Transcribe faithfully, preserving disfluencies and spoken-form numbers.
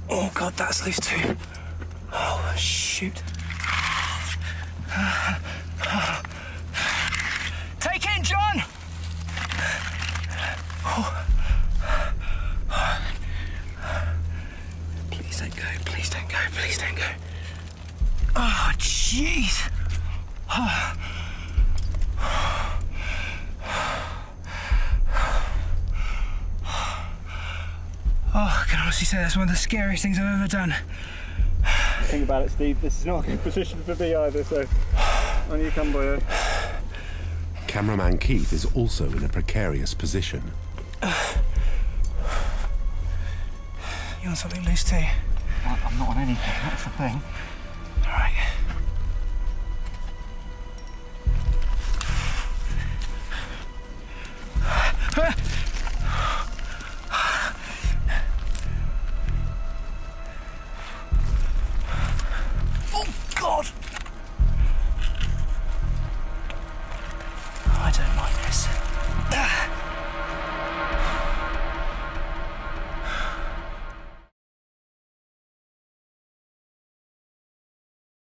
Oh God, that's loose too. Oh, shoot. Take it, John! Oh. Please don't go, please don't go, please don't go. Oh, jeez. Oh. Oh, I can honestly say that's one of the scariest things I've ever done. Think about it, Steve. This is not a good position for me either, so on you come, boyo. Cameraman Keith is also in a precarious position. You want something loose too? I'm not on anything, that's the thing. All right. Oh, God! I don't like this.